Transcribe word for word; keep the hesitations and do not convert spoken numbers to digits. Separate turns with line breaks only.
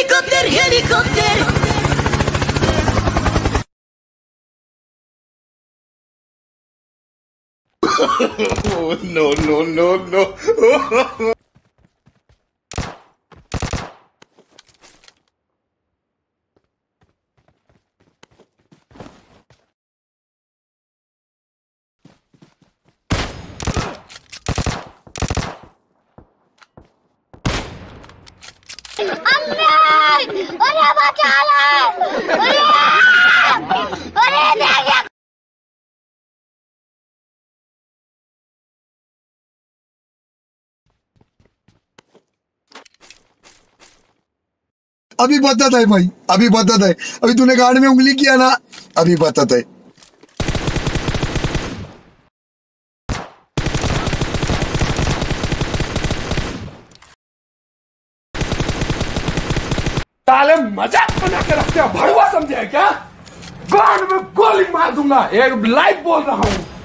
Helicopter, helicopter.
No, no, no, no.
अरे बचा ले! अरे! अरे देखिए!
अभी बताता है भाई, अभी बताता है। अभी तूने गाड़ में उंगली किया ना, अभी बताता है।
साले मजाक बना के रखते हो, भड़ुआ समझे क्या? गांड में गोली मार दूंगा, एक लाइव बोल रहा हूँ।